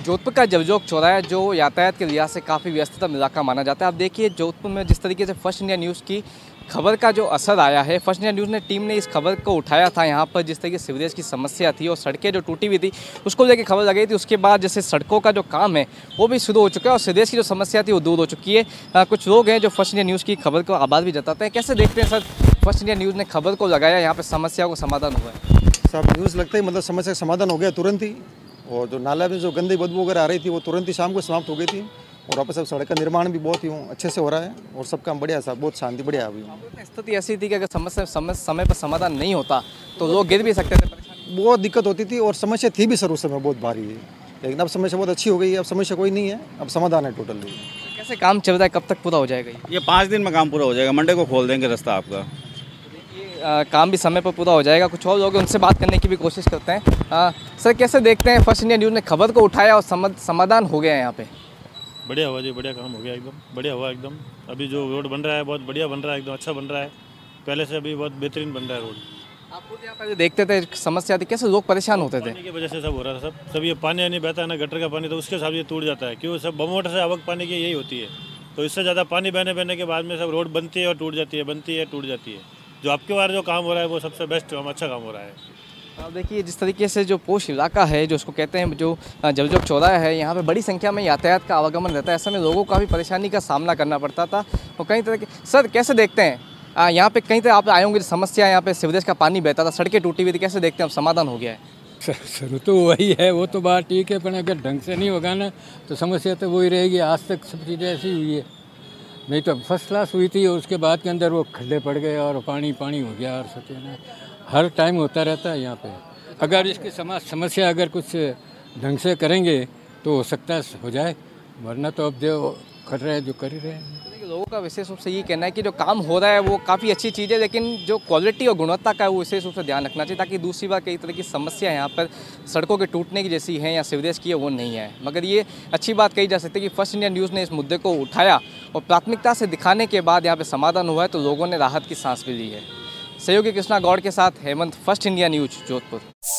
जोधपुर का जबजोग चौराहा जो यातायात के लिहाज से काफ़ी व्यस्ततम इलाका माना जाता है। आप देखिए जोधपुर में जिस तरीके से फर्स्ट इंडिया न्यूज़ की खबर का जो असर आया है, फर्स्ट इंडिया न्यूज़ ने टीम ने इस खबर को उठाया था। यहाँ पर जिस तरीके से सीवरेज की समस्या थी और सड़कें जो टूटी हुई थी उसको लेकर खबर लगाई थी। उसके बाद जैसे सड़कों का जो काम है वो भी शुरू हो चुका है और सीवरेज की जो समस्या थी वो दूर हो चुकी है। कुछ लोग हैं जो फर्स्ट इंडिया न्यूज़ की खबर को आभार भी जताते हैं। कैसे देखते हैं सर, फर्स्ट इंडिया न्यूज़ ने खबर को लगाया, यहाँ पर समस्या को समाधान हुआ है? सब न्यूज़ लगता ही मतलब समस्या का समाधान हो गया तुरंत ही। और जो नाला में जो गंदी बदबू वगैरह आ रही थी वो तुरंत ही शाम को समाप्त हो गई थी। और वापस अब सड़क का निर्माण भी बहुत ही अच्छे से हो रहा है और सब काम बढ़िया साहब, बहुत शांति बढ़िया अभी। स्थिति ऐसी थी कि अगर समस्या समय पर समाधान नहीं होता तो लोग गिर भी सकते थे, बहुत दिक्कत होती थी और समस्या थी भी सर उस समय बहुत भारी है, लेकिन अब समस्या बहुत अच्छी हो गई है। अब समस्या कोई नहीं है, अब समाधान है टोटली। कैसे काम चल रहा है, कब तक पूरा हो जाएगा? ये 5 दिन में काम पूरा हो जाएगा, मंडे को खोल देंगे रास्ता आपका। काम भी समय पर पूरा हो जाएगा। कुछ और लोग उनसे बात करने की भी कोशिश करते हैं। सर कैसे देखते हैं, फर्स्ट इंडिया न्यूज़ ने खबर को उठाया और समाधान हो गया है यहाँ पे? बढ़िया हुआ जी, बढ़िया काम हो गया, एकदम बढ़िया हुआ एकदम। अभी जो रोड बन रहा है बहुत बढ़िया बन रहा है, एकदम अच्छा बन रहा है, पहले से अभी बहुत बेहतरीन बन रहा है रोड। आप खुद यहाँ पर देखते थे समस्या थी, कैसे लोग परेशान होते थे? पानी की वजह से सब हो रहा था, सब ये पानी नहीं बहता है ना, गटर का पानी, तो उसके हिसाब से टूट जाता है। क्यों सब बमोटर से आवक पानी की यही होती है, तो इससे ज़्यादा पानी बहने के बाद में सब रोड बनती है और टूट जाती है, बनती है टूट जाती है। जो आपके बार जो काम हो रहा है वो सबसे बेस्ट अच्छा काम हो रहा है। अब देखिए जिस तरीके से जो पोश इलाका है, जो उसको कहते हैं, जो जबजोग चौराहा है, यहाँ पे बड़ी संख्या में यातायात का आवागमन रहता है। ऐसे में लोगों को काफ़ी परेशानी का सामना करना पड़ता था और कई तरह के। सर कैसे देखते हैं यहाँ पे कई तरह आप आए होंगे, समस्या यहाँ पे सीवरेज का पानी बहता था, सड़कें टूटी हुई थी, कैसे देखते हैं अब समाधान हो गया है? शुरू तो वही है, वो तो बात ठीक है, पर अगर ढंग से नहीं होगा ना तो समस्या तो वही रहेगी। आज तक सब चीज़ें ऐसी हुई है, नहीं तो फर्स्ट क्लास हुई थी और उसके बाद के अंदर वो खड्डे पड़ गए और पानी हो गया। और सोचिए ना, हर टाइम होता रहता है यहाँ पे। अगर इसकी समस्या अगर कुछ ढंग से करेंगे तो हो सकता है हो जाए, वरना तो अब जो कर रहे हैं जो कर ही रहे हैं। लोगों का विशेष रूप से ये कहना है कि जो काम हो रहा है वो काफ़ी अच्छी चीज़ है, लेकिन जो क्वालिटी और गुणवत्ता का है वो विशेष रूप से ध्यान रखना चाहिए, ताकि दूसरी बार कई तरह की समस्या यहाँ पर सड़कों के टूटने की जैसी है या सीवरेज की है वो नहीं है। मगर ये अच्छी बात कही जा सकती है कि फर्स्ट इंडिया न्यूज़ ने इस मुद्दे को उठाया और प्राथमिकता से दिखाने के बाद यहाँ पर समाधान हुआ है, तो लोगों ने राहत की सांस भी ली है। सहयोगी कृष्णा गौड़ के साथ Hemant, first India news Jodhpur.